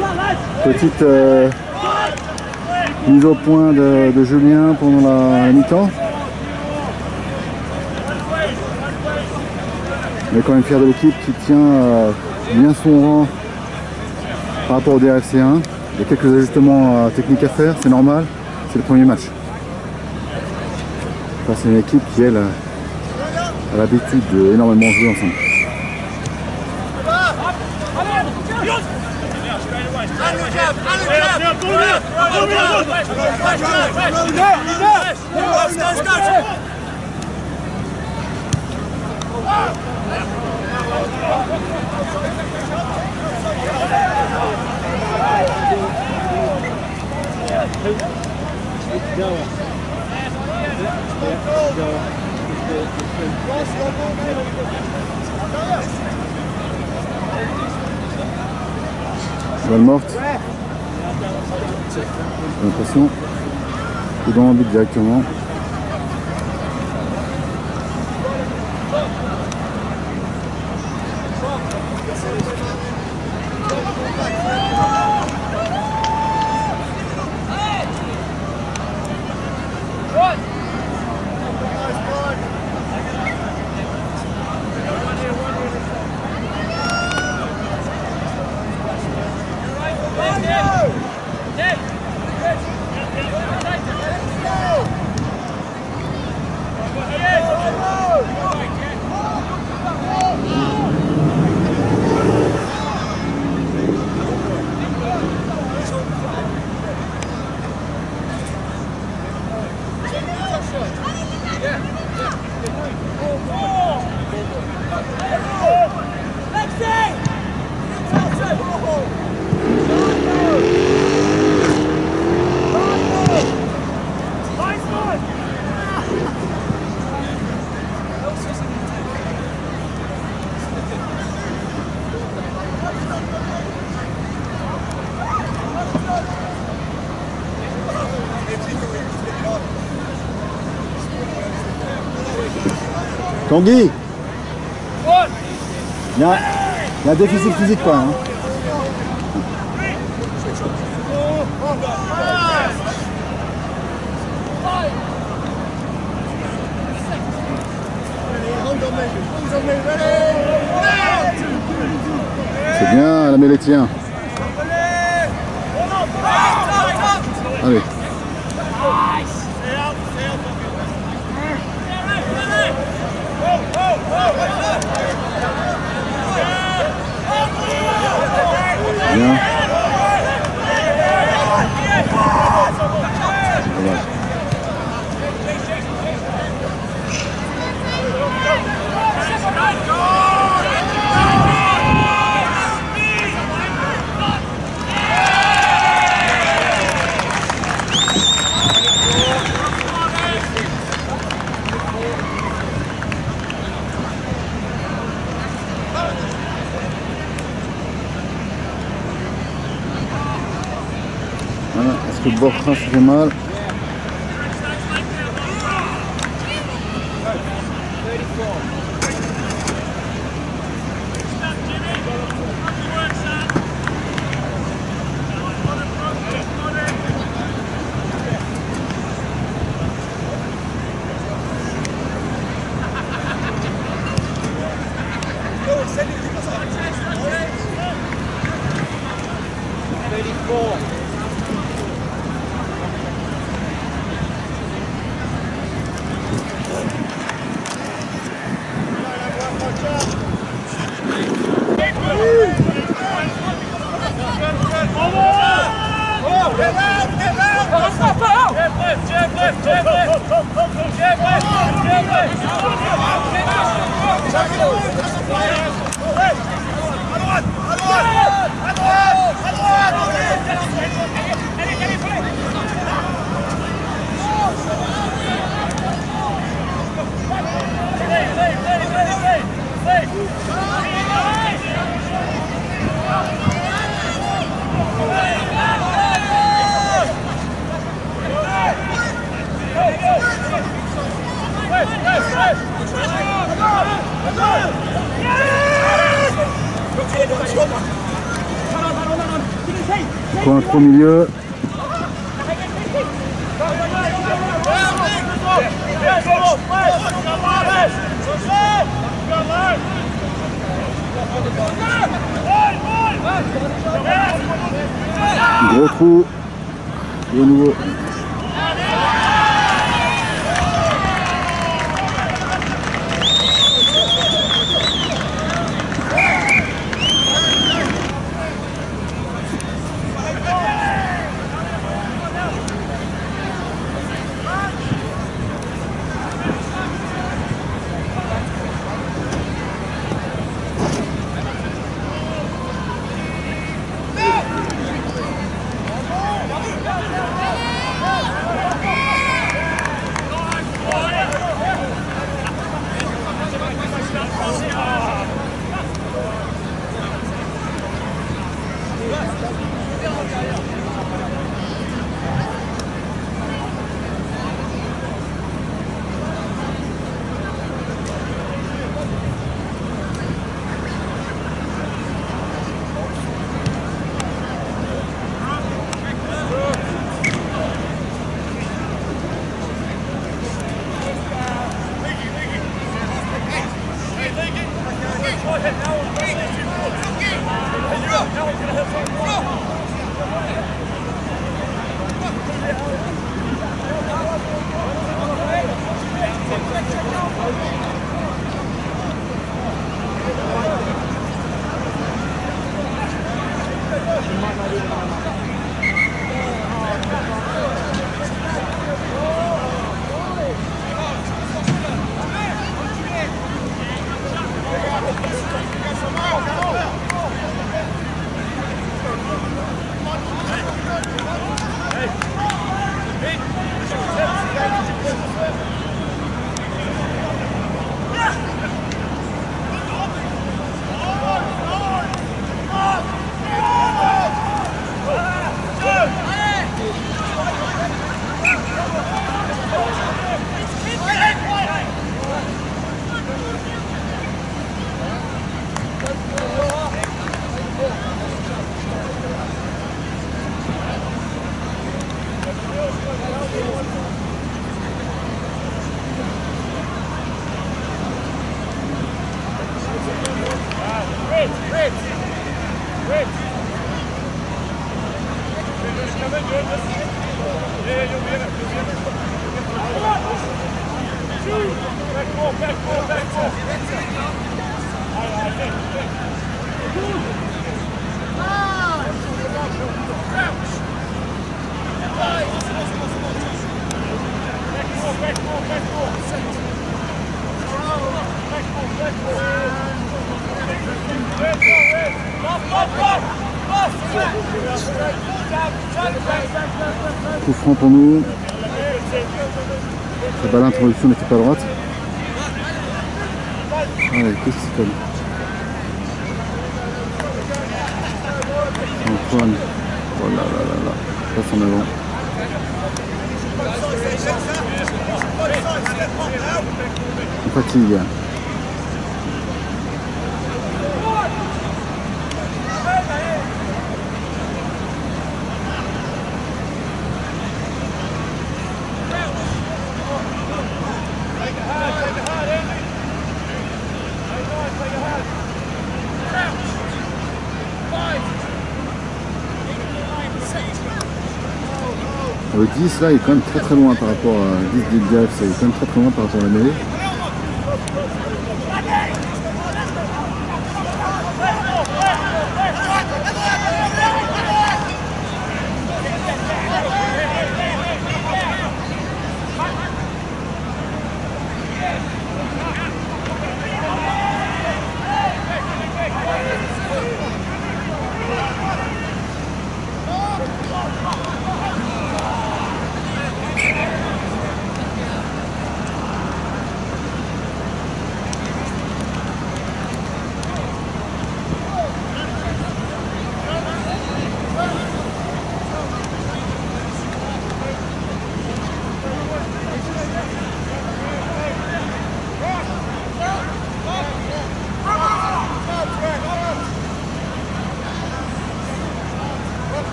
Petite mise au point de Julien pendant la mi-temps. On est quand même fier de l'équipe qui tient bien son rang par rapport au DRFC 1. Il y a quelques ajustements techniques à faire, c'est normal, c'est le premier match. Enfin, c'est une équipe qui, elle, a l'habitude d'énormément jouer ensemble. Balle morte. J'ai l'impression que dans le but directement. Tanguy, il y a un déficit physique quoi. Hein. C'est bien, la mêlée tient. Allez. Bien. Voilà, est-ce que le bord trace fait mal? Coin au milieu. Gros trou. De nouveau. Coup franc pour nous. La balle d'introduction n'était pas droite. Allez, qu'est-ce que c'est? Antoine. Oh là là là là. Passe en avant. On fatigue. Le 10 là il est quand même très loin par rapport à 10 du DRFC, il est quand même très loin par rapport à la mêlée.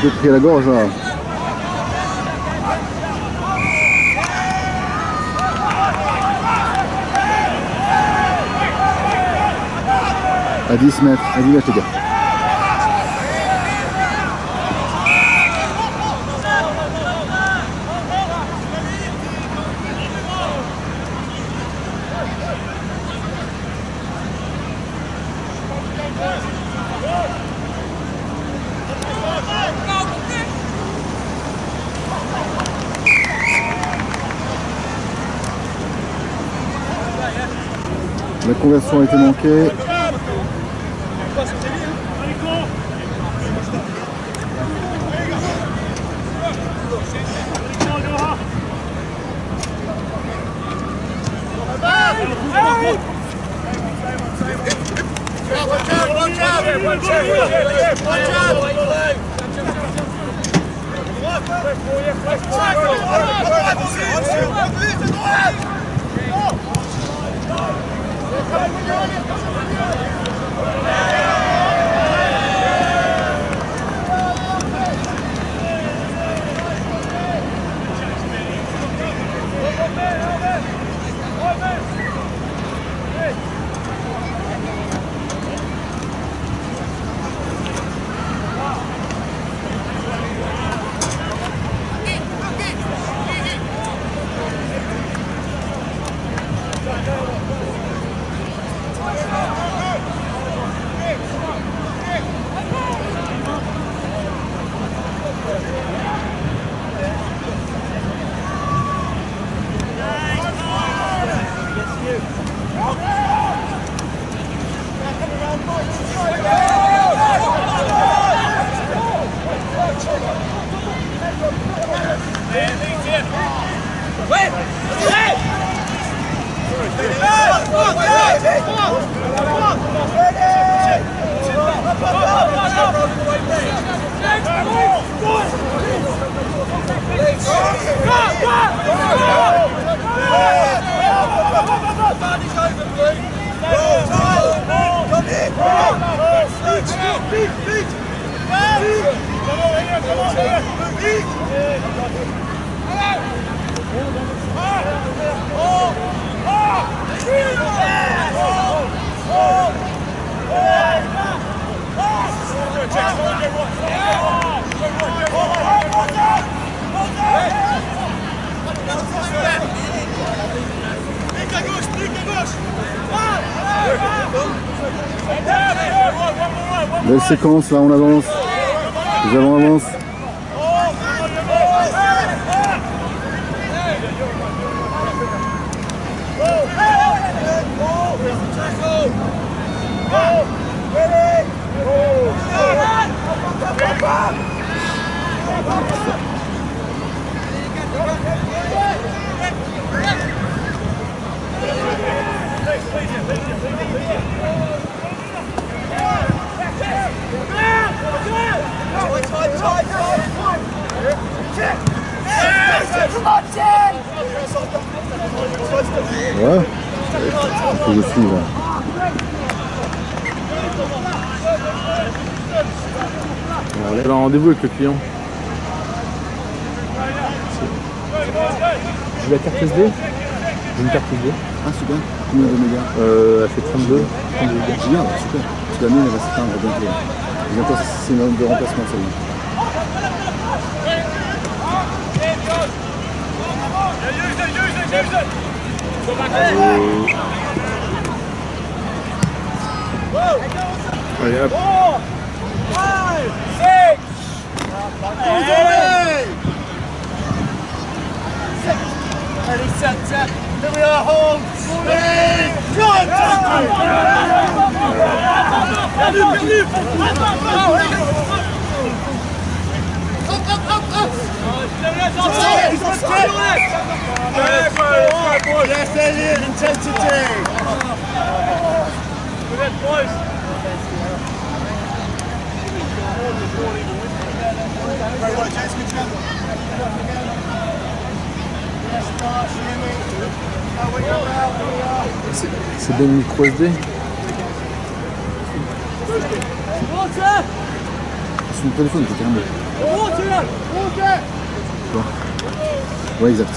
t'es pris à la gorge là. À 10 mètres, à 10 mètres les gars. La conversion a été manquée. Belle séquence, là on avance. Les avants avancent. Ouais, il faut le suivre. On a rendez-vous avec le client. J'ai la carte SD. J'ai une carte SD. Ah super, combien de mégas? Elle fait 32. 32 mégas. C'est bien, super. Parce que la mienne elle va s'éteindre bientôt. Bientôt c'est une note de remplacement celle-là. Allez hop. Ready, set, set. Here we are, hold. Yes, there is intensity. We're getting close. Very well, James. Good job. C'est bien le micro SD. C'est mon téléphone, c'est carrément. Quoi? Ouais, exact.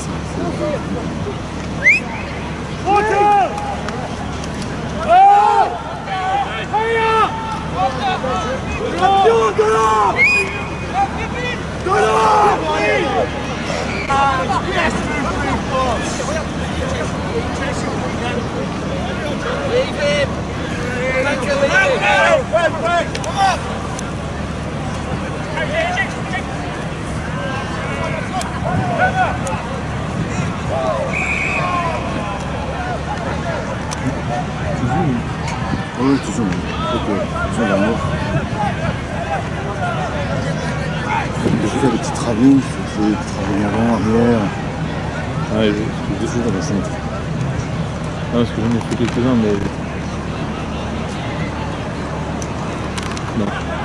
Oui, toujours. Toujours dans l'eau. Je fais des petits travaux, je fais des travaux avant, arrière. Ah, je Toujours dans la centre. Ah, parce que j'en ai fait quelques-uns, mais. Non.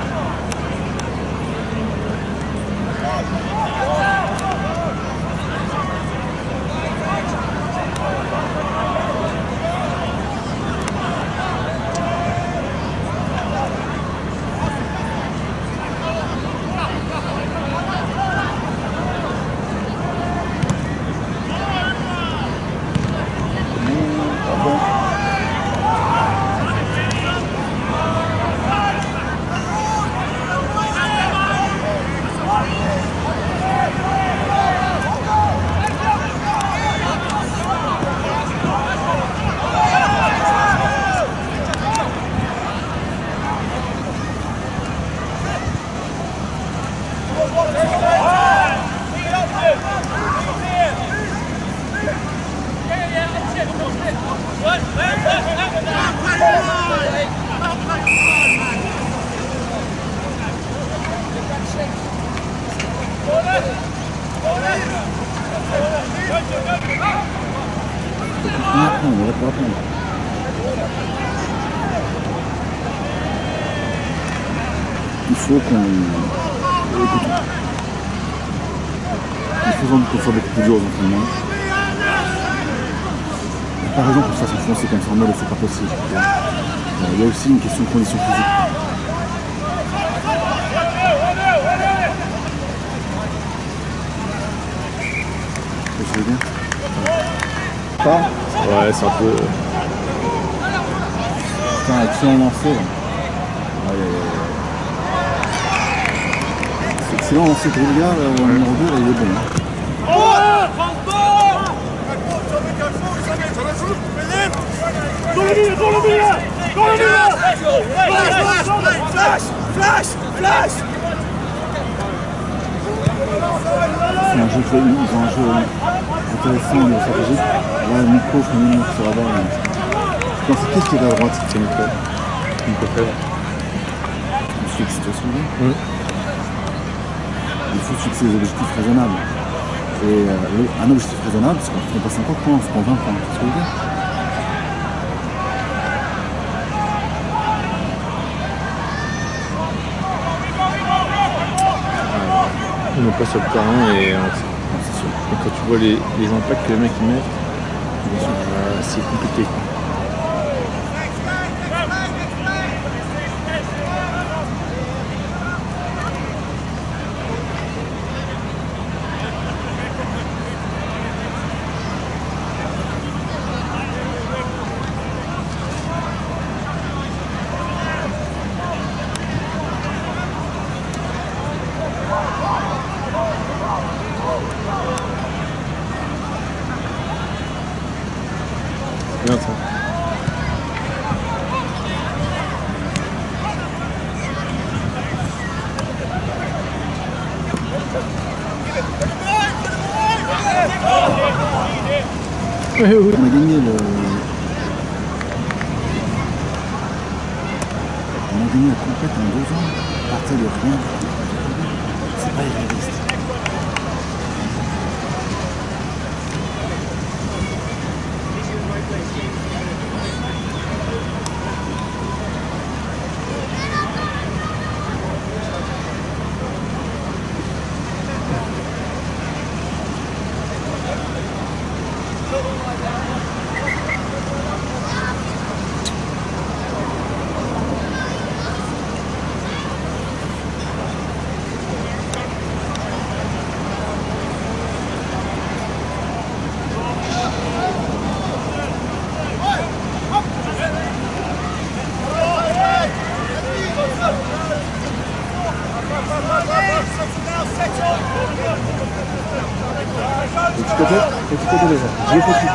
On va pas apprendre. Il faut qu'on soit beaucoup plus dur aux entraînements. Il n'y a pas raison qu'on se fasse enfoncer comme ça en mode c'est pas possible. Il y a aussi une question de condition physique. Tu veux dire? Pas? Ouais, c'est un peu. Putain, excellent lancé là. C'est excellent lancé pour le gars, le numéro 2, là, il est bon. C'est un jeu ils ont un jeu intéressant mais stratégique. Là, le micro, je me mets sur la barre. Je pense qu'est-ce qui est à droite, c'est le micro. Il faut fixer, tu vois ce que je veux dire? Il faut fixer des objectifs raisonnables. Et un objectif raisonnable, c'est qu'on ne prend pas 50 points, on se prend 20 points. Tu vois ce que je veux dire? On n'est pas sur le terrain et quand tu vois les impacts que les mecs ils mettent, c'est compliqué. Bien ça. On a gagné le... On a gagné la compète en 2 ans, à partir de rien. C'est pas irréaliste. Petit côté déjà. J'ai petit.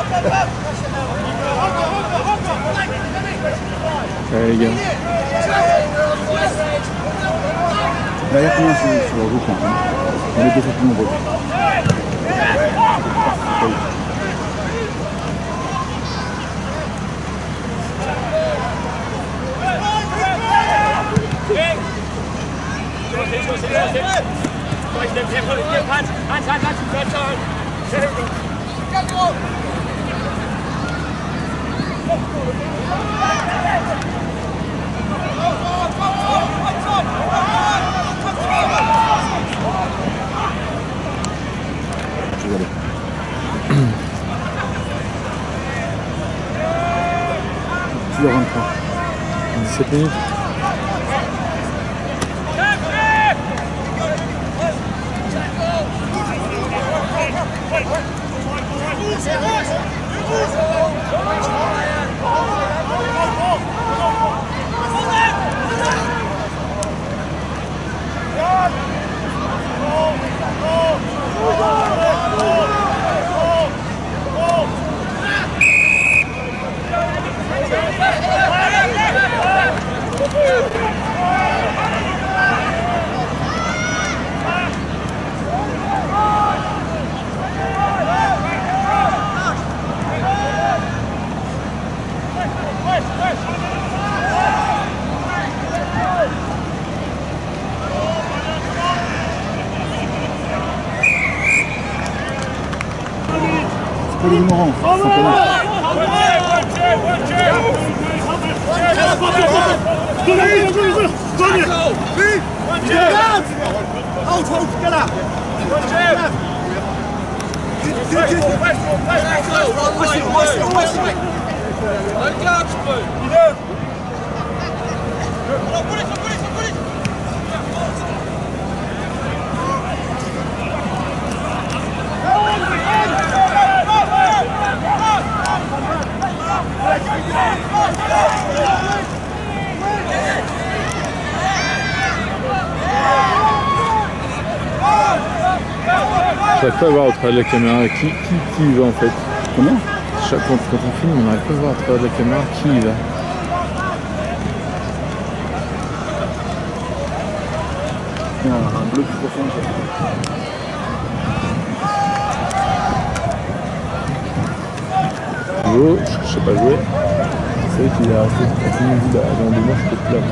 Allez les gars. Là, il y a combien sur le groupe hein. On est deux fois plus nombreux. Je vais aller. 6h23. 17 minutes. C'est pas les ignorants, simplement. J'arrive pas à voir au travers de la caméra qui y va en fait. Comment? Quand on filme, on n'arrive pas à voir à travers de la caméra qui y va. Il y a un bleu plus profond. Jouer, je sais pas jouer. C'est vrai qu'il a continué dans 2 mois, je peux plus là.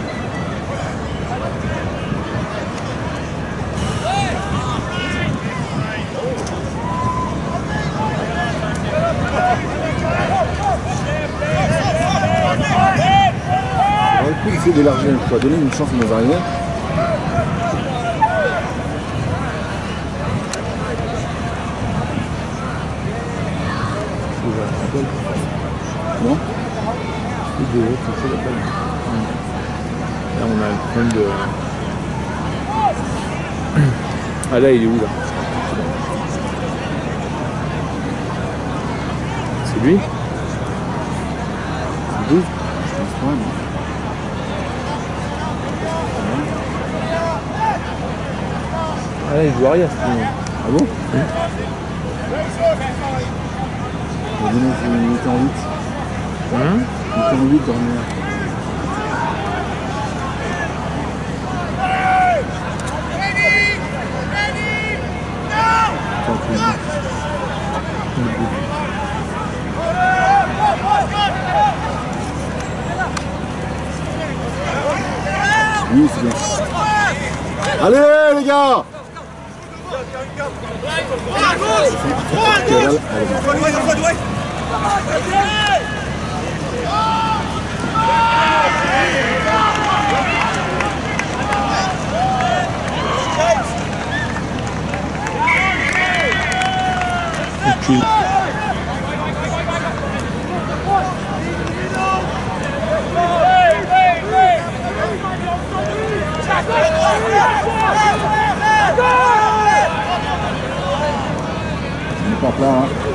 On va essayer d'élargir une fois, donner une chance à nos arrières. Non? Là on a le problème de... Ah là il est où là? C'est lui? C'est 12? Je pense pas, non. Ah là il joue arrière c'est lui. Ah bon? Oui. Il était en 8. Hein? Il était en 8 dernière. Oui, c'est bien. Allez les gars! Okay. On est pas plat, hein.